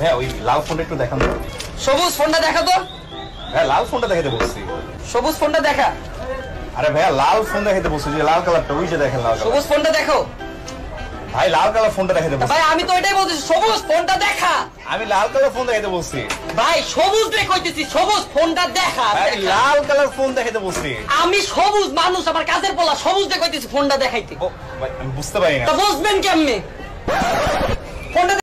ভাইয়া ওই লাল ফোনটা একটু দেখান তো। সবুজ ফোনটা দেখা তো। ভাইয়া লাল ফোনটা দেখাতে বলছি। সবুজ ফোনটা দেখা। আরে ভাইয়া লাল ফোন দেখাতে বলছি, যে লাল কালারটা ওই যে দেখেন লাল। সবুজ ফোনটা দেখো। ভাই লাল কালার ফোনটা দেখাতে বলছি। ভাই আমি তো এটাই বলছি, সবুজ ফোনটা দেখা। আমি লাল কালার ফোন দেখাতে বলছি। ভাই সবুজ রে কইতেছি, সবুজ ফোনটা দেখা। ভাই লাল কালার ফোন দেখাতে বলছি। আমি সবুজ মানুষ, আমার কাজের পোলা, সবুজ রে কইতেছি ফোনটা দেখাইতে। ও ভাই আমি বুঝতে পারি না। তা বুঝবেন কেমনে? ফোনটা